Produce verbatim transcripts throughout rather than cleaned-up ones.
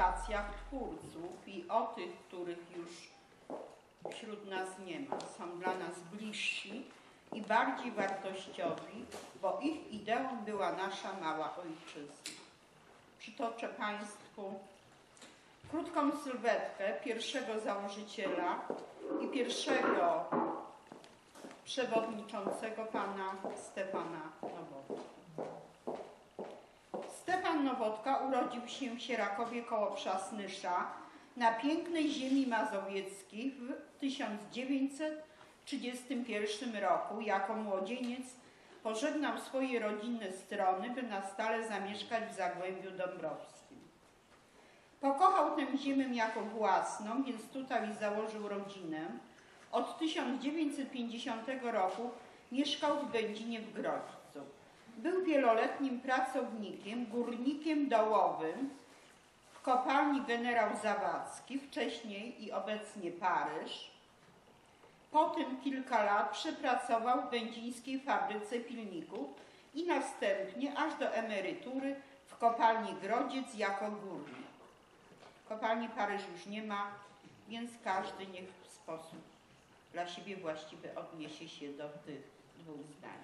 kwalifikacjach twórców i o tych, których już wśród nas nie ma, są dla nas bliżsi i bardziej wartościowi, bo ich ideą była nasza mała ojczyzna. Przytoczę Państwu krótką sylwetkę pierwszego założyciela i pierwszego przewodniczącego, pana Stefana Nowotki. Stefan Nowodka urodził się w Sierakowie koło Przasnysza na pięknej ziemi mazowieckiej w tysiąc dziewięćset trzydziestym pierwszym roku. Jako młodzieniec pożegnał swoje rodzinne strony, by na stale zamieszkać w Zagłębiu Dąbrowskim. Pokochał tę ziemię jako własną, więc tutaj założył rodzinę. Od tysiąc dziewięćset pięćdziesiątego roku mieszkał w Będzinie w Grodźcu. Był wieloletnim pracownikiem, górnikiem dołowym w kopalni Generał Zawadzki, wcześniej i obecnie Paryż. Potem kilka lat przepracował w będzińskiej fabryce pilników i następnie aż do emerytury w kopalni Grodziec jako górnik. Kopalni Paryż już nie ma, więc każdy niech w sposób dla siebie właściwy odniesie się do tych dwóch zdań.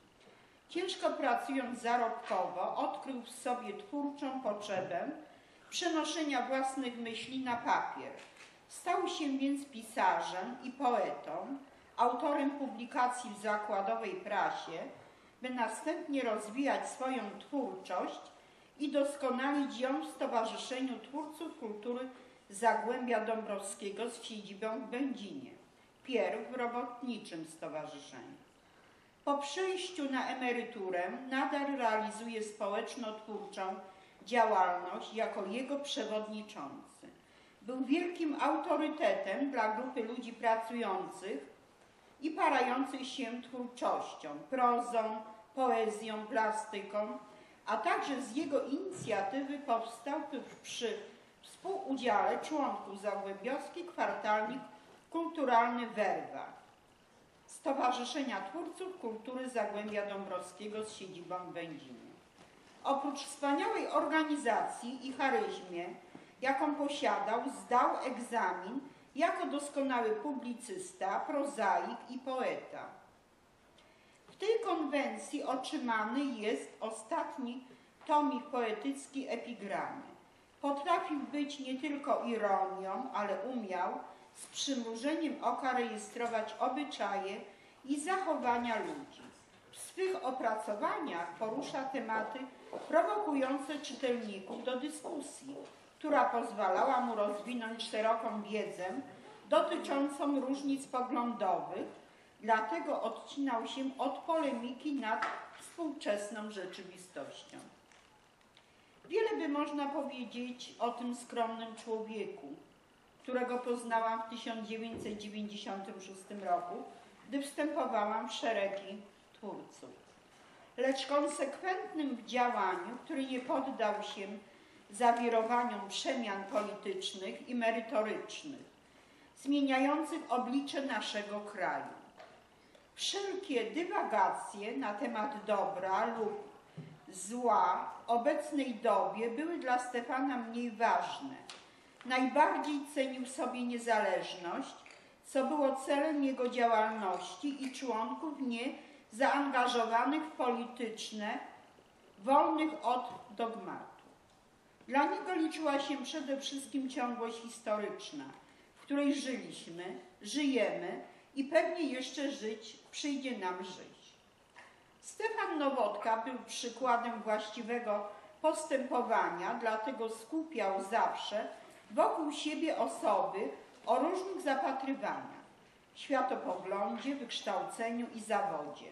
Ciężko pracując zarobkowo, odkrył w sobie twórczą potrzebę przenoszenia własnych myśli na papier. Stał się więc pisarzem i poetą, autorem publikacji w zakładowej prasie, by następnie rozwijać swoją twórczość i doskonalić ją w Stowarzyszeniu Twórców Kultury Zagłębia Dąbrowskiego z siedzibą w Będzinie, pierw w Robotniczym Stowarzyszeniu. Po przejściu na emeryturę nadal realizuje społeczno-twórczą działalność jako jego przewodniczący. Był wielkim autorytetem dla grupy ludzi pracujących i parających się twórczością, prozą, poezją, plastyką, a także z jego inicjatywy powstał przy współudziale członków zagłębiowski kwartalnik kulturalny Werwa, Stowarzyszenia Twórców Kultury Zagłębia Dąbrowskiego z siedzibą w Będzinie. Oprócz wspaniałej organizacji i charyzmie, jaką posiadał, zdał egzamin jako doskonały publicysta, prozaik i poeta. W tej konwencji otrzymany jest ostatni tomik poetycki Epigramy. Potrafił być nie tylko ironią, ale umiał z przymrużeniem oka rejestrować obyczaje i zachowania ludzi. W swych opracowaniach porusza tematy prowokujące czytelników do dyskusji, która pozwalała mu rozwinąć szeroką wiedzę dotyczącą różnic poglądowych, dlatego odcinał się od polemiki nad współczesną rzeczywistością. Wiele by można powiedzieć o tym skromnym człowieku, którego poznałam w tysiąc dziewięćset dziewięćdziesiątym szóstym roku, gdy wstępowałam w szeregi twórców. Lecz konsekwentnym w działaniu, który nie poddał się zawirowaniom przemian politycznych i merytorycznych, zmieniających oblicze naszego kraju. Wszelkie dywagacje na temat dobra lub zła w obecnej dobie były dla Stefana mniej ważne. Najbardziej cenił sobie niezależność, co było celem jego działalności i członków nie zaangażowanych w polityczne, wolnych od dogmatu. Dla niego liczyła się przede wszystkim ciągłość historyczna, w której żyliśmy, żyjemy i pewnie jeszcze żyć przyjdzie nam żyć. Stefan Nowodka był przykładem właściwego postępowania, dlatego skupiał zawsze wokół siebie osoby o różnych zapatrywaniach, światopoglądzie, wykształceniu i zawodzie,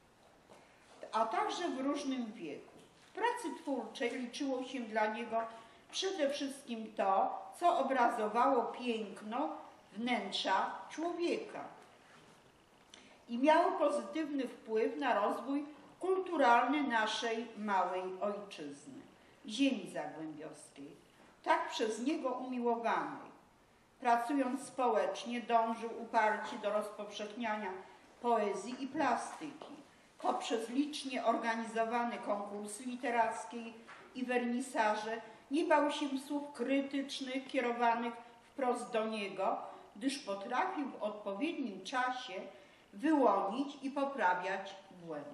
a także w różnym wieku. W pracy twórczej liczyło się dla niego przede wszystkim to, co obrazowało piękno wnętrza człowieka i miało pozytywny wpływ na rozwój kulturalny naszej małej ojczyzny, ziemi zagłębiowskiej, tak przez niego umiłowanej. Pracując społecznie, dążył uparcie do rozpowszechniania poezji i plastyki. Poprzez licznie organizowane konkursy literackie i wernisaże nie bał się słów krytycznych kierowanych wprost do niego, gdyż potrafił w odpowiednim czasie wyłonić i poprawiać błędy.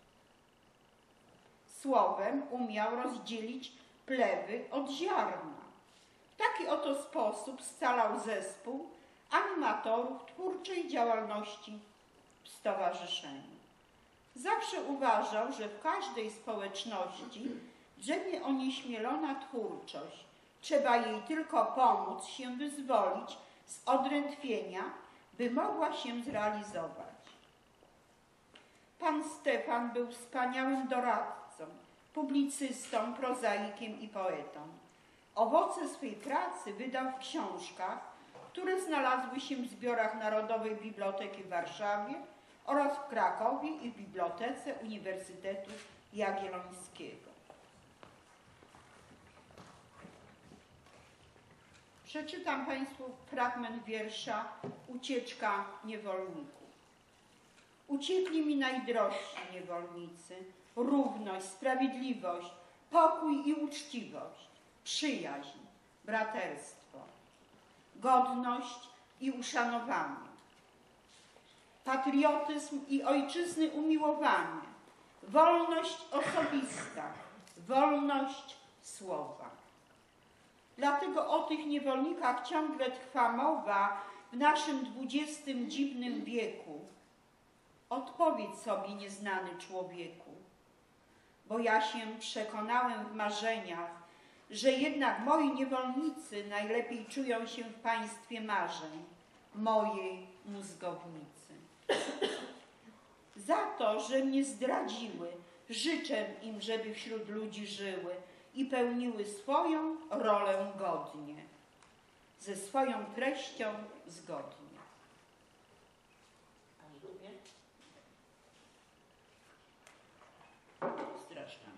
Słowem umiał rozdzielić plewy od ziarna. W taki oto sposób scalał zespół animatorów twórczej działalności w stowarzyszeniu. Zawsze uważał, że w każdej społeczności drzemie onieśmielona twórczość. Trzeba jej tylko pomóc się wyzwolić z odrętwienia, by mogła się zrealizować. Pan Stefan był wspaniałym doradcą, publicystą, prozaikiem i poetą. Owoce swej pracy wydał w książkach, które znalazły się w zbiorach Narodowej Biblioteki w Warszawie oraz w Krakowie i w Bibliotece Uniwersytetu Jagiellońskiego. Przeczytam Państwu fragment wiersza Ucieczka niewolników. Uciekli mi najdrożsi niewolnicy, równość, sprawiedliwość, pokój i uczciwość, przyjaźń, braterstwo, godność i uszanowanie, patriotyzm i ojczyzny umiłowanie, wolność osobista, wolność słowa. Dlatego o tych niewolnikach ciągle trwa mowa w naszym dwudziestym dziwnym wieku. Odpowiedz sobie, nieznany człowieku, bo ja się przekonałem w marzeniach, że jednak moi niewolnicy najlepiej czują się w państwie marzeń, mojej mózgownicy. Za to, że mnie zdradziły, życzę im, żeby wśród ludzi żyły i pełniły swoją rolę godnie, ze swoją treścią zgodnie. Zresztą.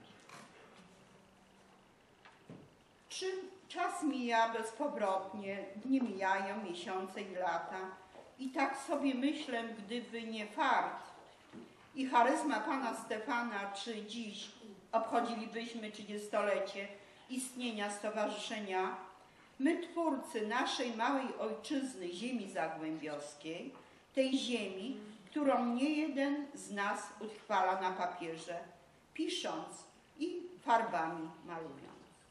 Czy czas mija bezpowrotnie, dni mijają, miesiące i lata i tak sobie myślę, gdyby nie fart i charyzma pana Stefana, czy dziś obchodzilibyśmy trzydziestolecie istnienia stowarzyszenia, my twórcy naszej małej ojczyzny, ziemi zagłębiowskiej, tej ziemi, którą nie jeden z nas utrwala na papierze, pisząc i farbami malując.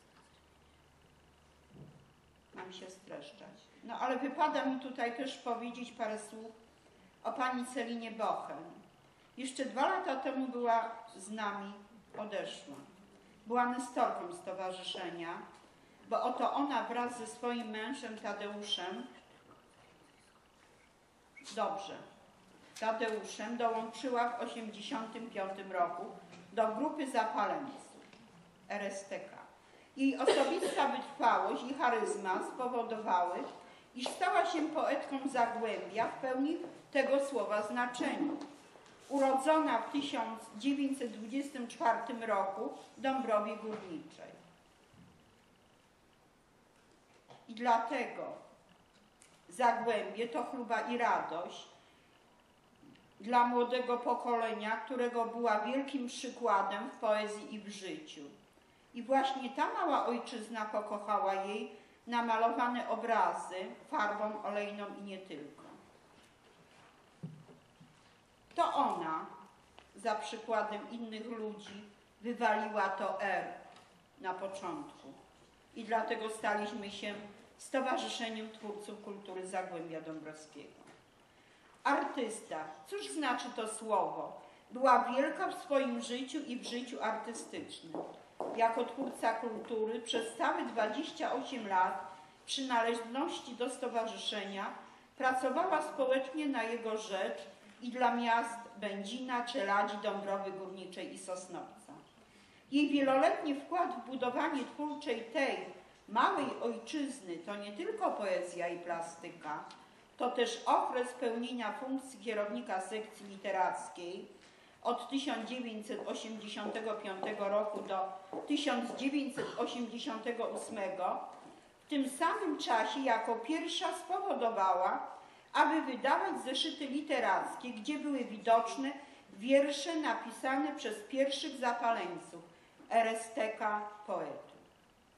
Mam się streszczać. No ale wypada mi tutaj też powiedzieć parę słów o pani Celinie Bochen. Jeszcze dwa lata temu była z nami, odeszła. Była nestorką stowarzyszenia, bo oto ona wraz ze swoim mężem Tadeuszem, dobrze, Tadeuszem dołączyła w osiemdziesiątym piątym roku do grupy zapaleńców R S T K. Jej osobista wytrwałość i charyzma spowodowały, iż stała się poetką Zagłębia w pełni tego słowa znaczeniu. Urodzona w tysiąc dziewięćset dwudziestym czwartym roku w Dąbrowie Górniczej. I dlatego Zagłębie to chluba i radość dla młodego pokolenia, którego była wielkim przykładem w poezji i w życiu. I właśnie ta mała ojczyzna pokochała jej namalowane obrazy farbą olejną i nie tylko. To ona, za przykładem innych ludzi, wywaliła to R na początku. I dlatego staliśmy się Stowarzyszeniem Twórców Kultury Zagłębia Dąbrowskiego. Artysta, cóż znaczy to słowo? Była wielka w swoim życiu i w życiu artystycznym. Jako twórca kultury przez całe dwadzieścia osiem lat przynależności do stowarzyszenia pracowała społecznie na jego rzecz i dla miast Będzina, Czeladzi, Dąbrowy Górniczej i Sosnowca. Jej wieloletni wkład w budowanie twórczej tej małej ojczyzny to nie tylko poezja i plastyka, to też okres pełnienia funkcji kierownika sekcji literackiej od tysiąc dziewięćset osiemdziesiątego piątego roku do tysiąc dziewięćset osiemdziesiątego ósmego. W tym samym czasie jako pierwsza spowodowała, aby wydawać zeszyty literackie, gdzie były widoczne wiersze napisane przez pierwszych zapaleńców R S T K poetów.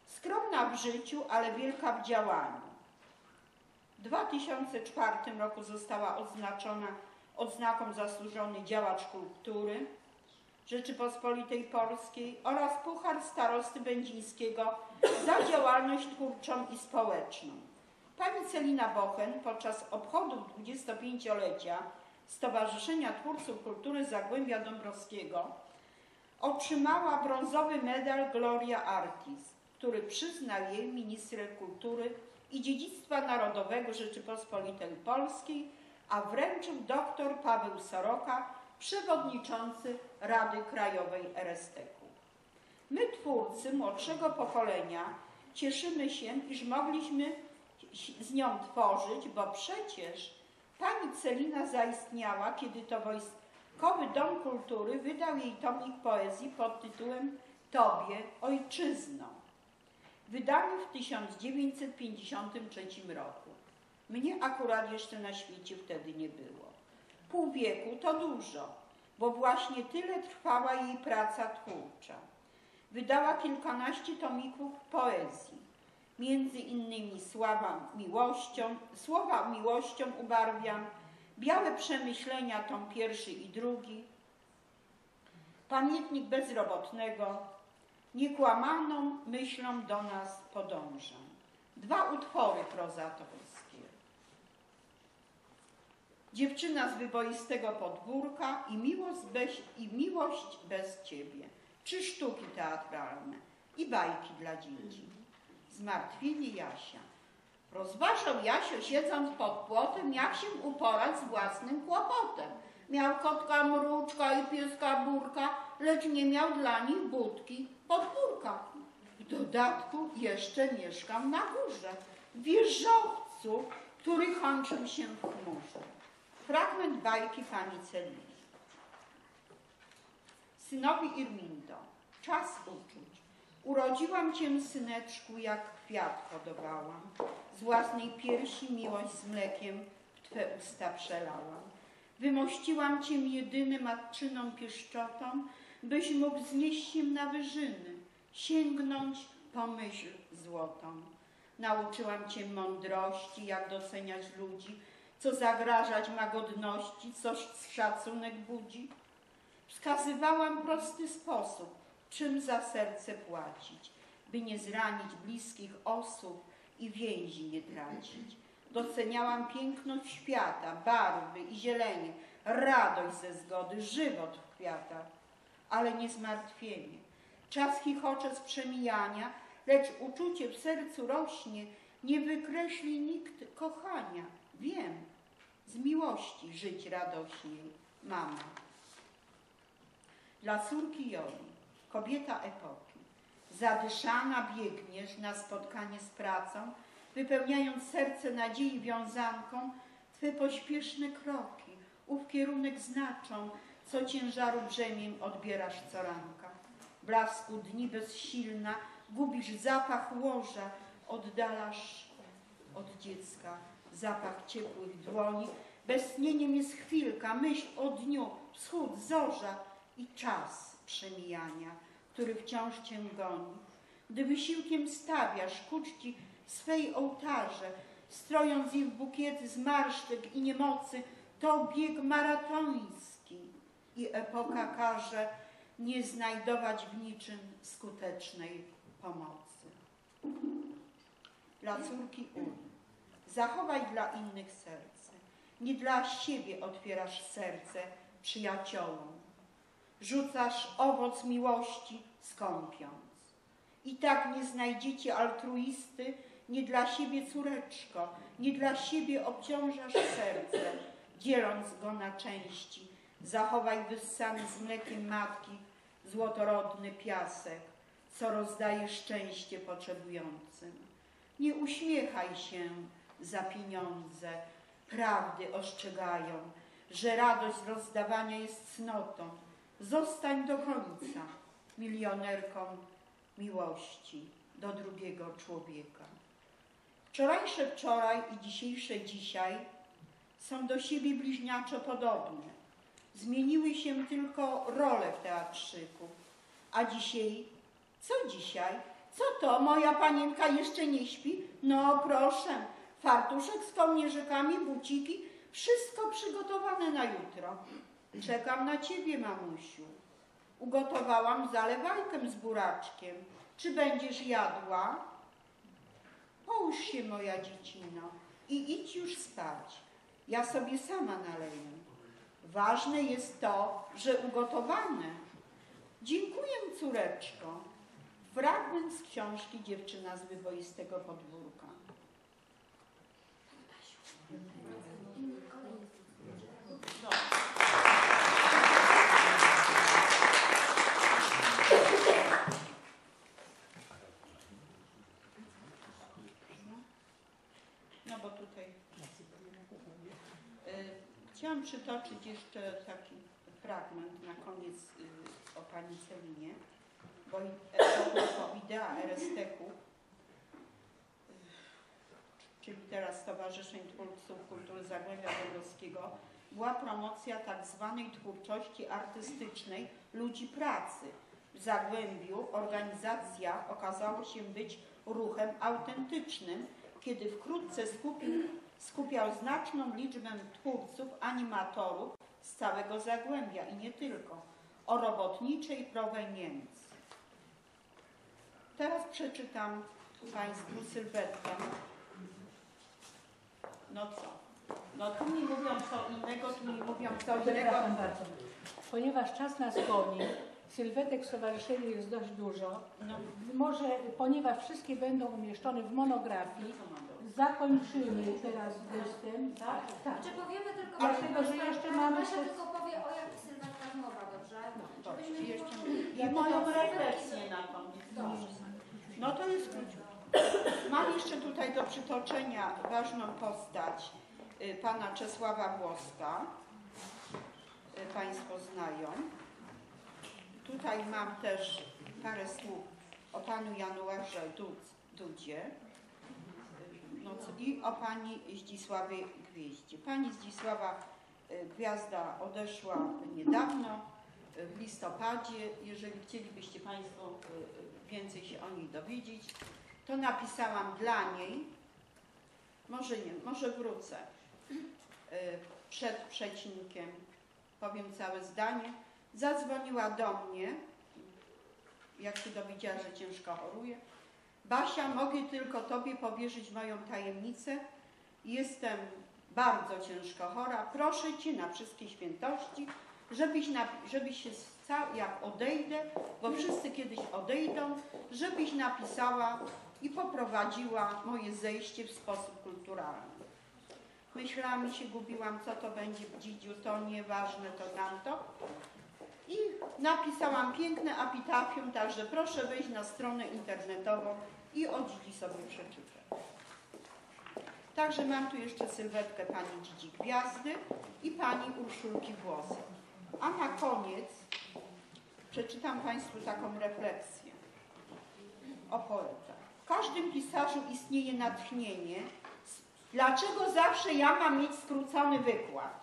Skromna w życiu, ale wielka w działaniu. W dwa tysiące czwartym roku została odznaczona odznaką Zasłużony Działacz Kultury Rzeczypospolitej Polskiej oraz Puchar Starosty Będzińskiego za działalność twórczą i społeczną. Pani Celina Bochen podczas obchodów dwudziestopięciolecia Stowarzyszenia Twórców Kultury Zagłębia Dąbrowskiego otrzymała brązowy medal Gloria Artis, który przyznał jej minister kultury i dziedzictwa narodowego Rzeczypospolitej Polskiej, a wręczył dr Paweł Soroka, przewodniczący Rady Krajowej R S T K-u. My, twórcy młodszego pokolenia, cieszymy się, iż mogliśmy z nią tworzyć, bo przecież pani Celina zaistniała, kiedy to Wojskowy Dom Kultury wydał jej tomik poezji pod tytułem Tobie, Ojczyzno, wydany w tysiąc dziewięćset pięćdziesiątym trzecim roku. Mnie akurat jeszcze na świecie wtedy nie było. Pół wieku to dużo, bo właśnie tyle trwała jej praca twórcza. Wydała kilkanaście tomików poezji, między innymi Sława miłością, Słowa miłością ubarwiam, Białe przemyślenia, tom pierwszy i drugi, Pamiętnik bezrobotnego, Niekłamaną myślą do nas podążam. Dwa utwory prozatorskie. Dziewczyna z wyboistego podwórka i miłość bez, i miłość bez ciebie. Trzy sztuki teatralne i bajki dla dzieci. Zmartwienie Jasia. Rozważał Jasio, siedząc pod płotem, jak się uporać z własnym kłopotem. Miał kotka Mruczka i pieska Burka, lecz nie miał dla nich budki podwórka. W dodatku jeszcze mieszkał na górze, w wieżowcu, który kończył się w chmurze. Fragment bajki pani Celiny. Synowi Irmindo, czas uczuć. Urodziłam cię, syneczku, jak kwiat hodowałam. Z własnej piersi miłość z mlekiem w twe usta przelałam. Wymościłam cię jedyny matczyną pieszczotą, byś mógł znieść się na wyżyny, sięgnąć po myśl złotą. Nauczyłam cię mądrości, jak doceniać ludzi, co zagrażać ma godności, co szacunek budzi. Wskazywałam prosty sposób, czym za serce płacić, by nie zranić bliskich osób i więzi nie tracić. Doceniałam piękność świata, barwy i zielenie, radość ze zgody, żywot w kwiatach, ale nie zmartwienie. Czas chichocze z przemijania, lecz uczucie w sercu rośnie, nie wykreśli nikt kochania. Wiem, z miłości żyć radośniej, mama. Dla córki Joli, kobieta epoki. Zadyszana biegniesz na spotkanie z pracą, wypełniając serce nadziei wiązanką, twe pośpieszne kroki, ów kierunek znaczą, co ciężaru brzemień odbierasz co ranka. W blasku dni bezsilna gubisz zapach łoża, oddalasz od dziecka zapach ciepłych dłoni. Beztnieniem jest chwilka, myśl o dniu, wschód, zorza i czas przemijania, który wciąż cię goni. Gdy wysiłkiem stawiasz ku czci swej ołtarze, strojąc je w bukiety zmarszczek i niemocy, to bieg maratoński i epoka każe nie znajdować w niczym skutecznej pomocy. Dla córki Uli. Zachowaj dla innych serce. Nie dla siebie otwierasz serce przyjaciołom. Rzucasz owoc miłości skąpiąc. I tak nie znajdziecie altruisty, nie dla siebie córeczko, nie dla siebie obciążasz serce, dzieląc go na części. Zachowaj wyssany z mlekiem matki złotorodny piasek, co rozdaje szczęście potrzebującym. Nie uśmiechaj się za pieniądze, prawdy ostrzegają, że radość z rozdawania jest cnotą. Zostań do końca milionerką miłości do drugiego człowieka. Wczorajsze wczoraj i dzisiejsze dzisiaj są do siebie bliźniaczo podobne. Zmieniły się tylko role w teatrzyku. A dzisiaj, co dzisiaj? Co to, moja panienka jeszcze nie śpi? No proszę, fartuszek z kołnierzykami, buciki, wszystko przygotowane na jutro. Czekam na ciebie, mamusiu. Ugotowałam zalewajkę z buraczkiem. Czy będziesz jadła? Połóż się, moja dziecino, i idź już spać. Ja sobie sama naleję. Ważne jest to, że ugotowane. Dziękuję, córeczko. Fragment z książki Dziewczyna z wyboistego podwórka. No. No bo tutaj y, chciałam przytoczyć jeszcze taki fragment na koniec y, o pani Celinie, bo idea Eresteku, czyli teraz Stowarzyszeń Twórców Kultury Zagłębia Dąbrowskiego, była promocja tak zwanej twórczości artystycznej ludzi pracy. W Zagłębiu organizacja okazała się być ruchem autentycznym, kiedy wkrótce skupił, skupiał znaczną liczbę twórców, animatorów z całego Zagłębia i nie tylko, o robotniczej proweniencji. Teraz przeczytam Państwu sylwetkę. No co? No tu mi mówią co innego, tu mi mówią co innego. Bardzo. Ponieważ czas nas goni, sylwetek w stowarzyszeniu jest dość dużo, no, może, ponieważ wszystkie będą umieszczone w monografii, zakończymy teraz występ. Tak? Tak. Czy powiemy tylko... Dlatego, że jeszcze mamy... Kasia tylko powie, o jakich sylwetkach mowa, dobrze? No, dobrze. Żebyśmy nie Jeszcze mówili. i moją refleksję na koniec. Dobrze. No to jest króciutko. Mam jeszcze tutaj do przytoczenia ważną postać y, pana Czesława Włoska. Y, Państwo znają. Tutaj mam też parę słów o panu Januarze Dudzie y, no, i o pani Zdzisławie Gwieździe. Pani Zdzisława y, Gwiazda odeszła niedawno, y, w listopadzie. Jeżeli chcielibyście Państwo y, więcej się o niej dowiedzieć, to napisałam dla niej, może nie, może wrócę, przed przecinkiem powiem całe zdanie. Zadzwoniła do mnie, jak się dowiedziała, że ciężko choruje. Basia, mogę tylko Tobie powierzyć moją tajemnicę. Jestem bardzo ciężko chora. Proszę Cię na wszystkie świętości, żebyś, na, żebyś się stał, jak odejdę, bo wszyscy kiedyś odejdą, żebyś napisała i poprowadziła moje zejście w sposób kulturalny. Myślałam i się gubiłam, co to będzie w dzidziu, to nieważne, to tamto. I napisałam piękne epitafium, także proszę wejść na stronę internetową i o dzidzi sobie przeczytać. Także mam tu jeszcze sylwetkę pani Dzidzi Gwiazdy i pani Urszulki Włosek. A na koniec przeczytam Państwu taką refleksję o poetach. W każdym pisarzu istnieje natchnienie. Dlaczego zawsze ja mam mieć skrócony wykład?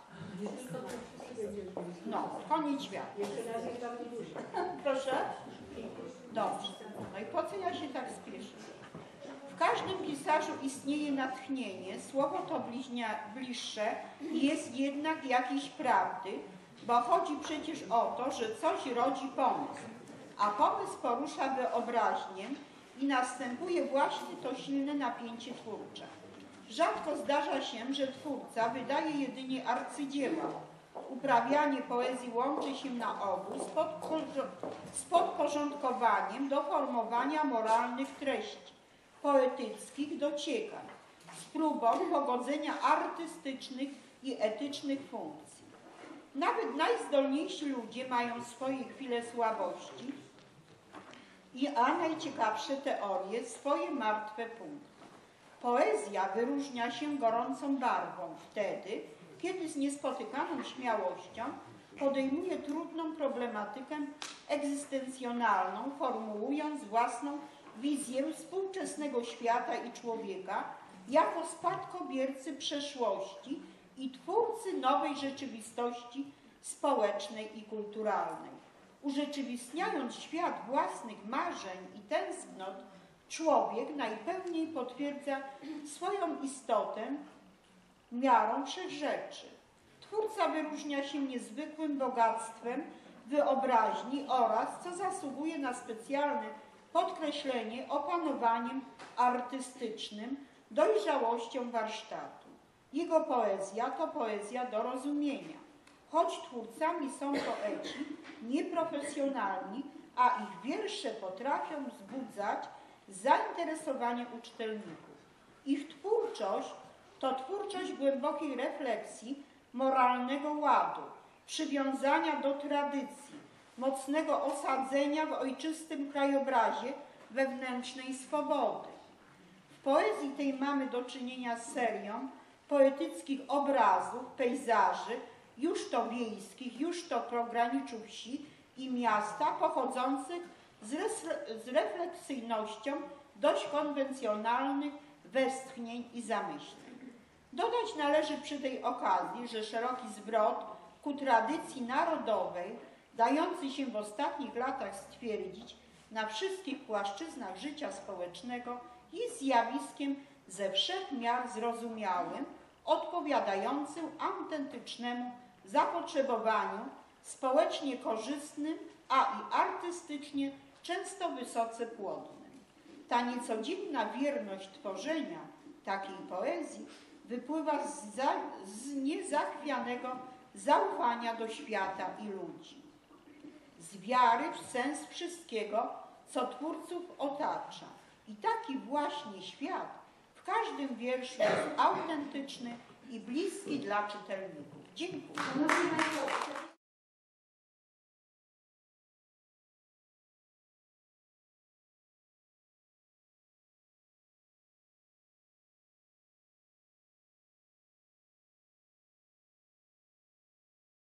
No, koniec świata. Proszę? Dobrze. No i po co ja się tak spieszę? W każdym pisarzu istnieje natchnienie. Słowo to bliźnia, bliższe jest jednak jakiejś prawdy, bo chodzi przecież o to, że coś rodzi pomysł, a pomysł porusza wyobraźnię i następuje właśnie to silne napięcie twórcze. Rzadko zdarza się, że twórca wydaje jedynie arcydzieła. Uprawianie poezji łączy się na ogół z podporządkowaniem do formowania moralnych treści, poetyckich dociekań, z próbą pogodzenia artystycznych i etycznych funkcji. Nawet najzdolniejsi ludzie mają swoje chwile słabości, i a najciekawsze teorie swoje martwe punkty. Poezja wyróżnia się gorącą barwą wtedy, kiedy z niespotykaną śmiałością podejmuje trudną problematykę egzystencjonalną, formułując własną wizję współczesnego świata i człowieka jako spadkobiercy przeszłości i twórcy nowej rzeczywistości społecznej i kulturalnej. Urzeczywistniając świat własnych marzeń i tęsknot, człowiek najpełniej potwierdza swoją istotę miarą wszech rzeczy. Twórca wyróżnia się niezwykłym bogactwem wyobraźni oraz, co zasługuje na specjalne podkreślenie, opanowaniem artystycznym, dojrzałością warsztatu. Jego poezja to poezja do rozumienia. Choć twórcami są poeci nieprofesjonalni, a ich wiersze potrafią wzbudzać zainteresowanie u czytelników. Ich twórczość to twórczość głębokiej refleksji, moralnego ładu, przywiązania do tradycji, mocnego osadzenia w ojczystym krajobrazie, wewnętrznej swobody. W poezji tej mamy do czynienia z serią poetyckich obrazów, pejzaży, już to wiejskich, już to pograniczu wsi i miasta, pochodzących z, z refleksyjnością dość konwencjonalnych westchnień i zamyśleń. Dodać należy przy tej okazji, że szeroki zwrot ku tradycji narodowej, dający się w ostatnich latach stwierdzić na wszystkich płaszczyznach życia społecznego, jest zjawiskiem ze wszech miar zrozumiałym, odpowiadającym autentycznemu zapotrzebowaniu, społecznie korzystnym, a i artystycznie często wysoce płodnym. Ta niecodzienna wierność tworzenia takiej poezji wypływa z, za, z niezachwianego zaufania do świata i ludzi, z wiary w sens wszystkiego, co twórców otacza. I taki właśnie świat w każdym wierszu jest autentyczny i bliski dla czytelników. Dziękuję. Szanowni Państwo,